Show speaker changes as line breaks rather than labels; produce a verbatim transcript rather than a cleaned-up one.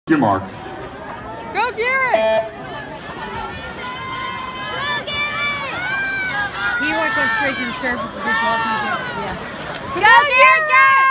Your mark.
Go Garrett!
Go Garrett!
He went straight to the surface with his ball. Yeah.
Go Garrett!